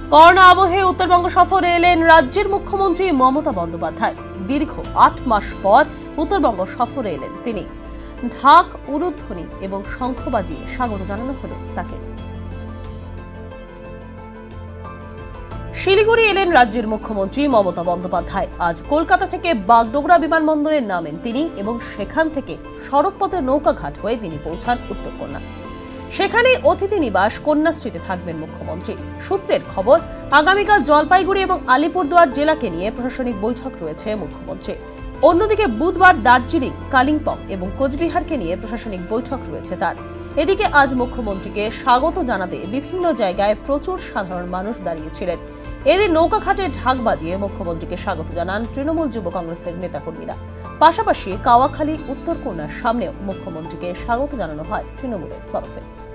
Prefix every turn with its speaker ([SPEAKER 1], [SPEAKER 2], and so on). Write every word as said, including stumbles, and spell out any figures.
[SPEAKER 1] Corona আবহে উত্তরবঙ্গ সফরে এলেন রাজ্যের মুখ্যমন্ত্রী মমতা বন্দ্যোপাধ্যায়। দীর্ঘ আট মাস পর উত্তরবঙ্গ সফরে এলেন তিনি। ঢাক, উলুধ্বনি এবং শঙ্খ বাজিয়ে স্বাগত জানানো হলো তাকে। শিলিগুড়ি এলেন রাজ্যের মুখ্যমন্ত্রী মমতা বন্দ্যোপাধ্যায়। আজ কলকাতা থেকে বাগডোগরা বিমানবন্দরে নামেন তিনি এবং সেখান থেকে সড়কপথে নৌকাঘাট হয়ে তিনি পৌঁছান উত্তরকন্যা। সেখানে অতিথি নিবাস কন্যাশ্রীতে থাকবেন মুখ্যমন্ত্রী। সূত্রের খবর, আগামীকাল জলপাইগুড়ি এবং আলিপুরদুয়ার জেলাকে নিয়ে প্রশাসনিক বৈঠক রয়েছে মুখ্যমন্ত্রী। অন্যদিকে বুধবার দার্জিলিং, কালিম্পং এবং কোচবিহারকে নিয়ে প্রশাসনিক বৈঠক রয়েছে তার। এদিকে আজ মুখ্যমন্ত্রীকে স্বাগত জানাতে বিভিন্ন জায়গায় প্রচুর সাধারণ মানুষ দাঁড়িয়েছিলেন। এদিন নৌকাঘাটে ঢাক বাজিয়ে মুখ্যমন্ত্রীকে স্বাগত জানান তৃণমূল যুব কংগ্রেসের নেতাকর্মীরা। পাশাপাশি কাওয়াখালী, উত্তরকন্যার সামনেও মুখ্যমন্ত্রীকে স্বাগত জানানো হয় তৃণমূলের তরফে।